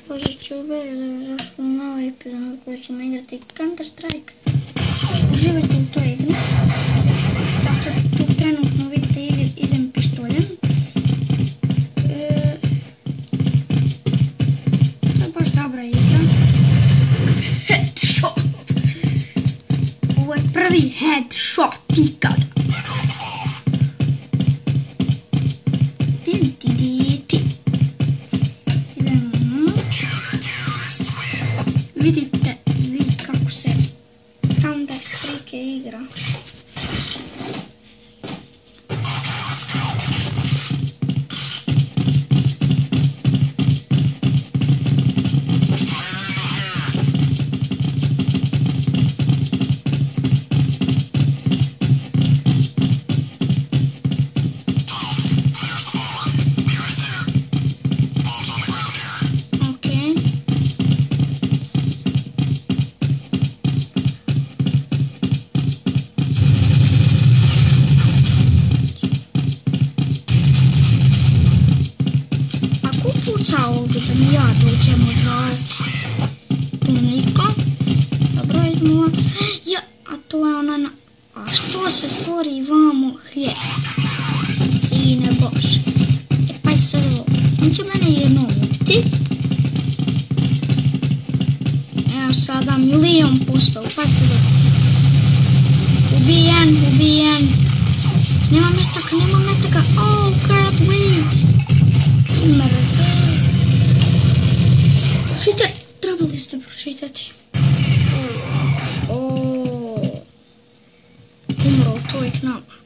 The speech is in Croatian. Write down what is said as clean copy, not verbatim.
Pozdrav ćuberi, dobrodošli u novu epizodu koju ćemo igrati Counter Strike. Uživajte u toj igri. Da sad tu trenutno vidite idem pištoljem. To je baš dobra igra. Headshot! Ovo je prvi headshot ikada. Vidite vi kako se Counter Strike igra. Puca ovdje da mi ja dođem odvajati. Tu niko. Dobro, idemo. Ja, a to je ona na... A što se stvori vamo hljeb? Sine bože. E pa i sad ovo. On će mene jedno ubiti. Evo sada 1.000.000%. Pa i sad ovo. Ubijen. Nema metaka. Oh, crap, wait. Trebali ste pročitati. Umro, to je knap.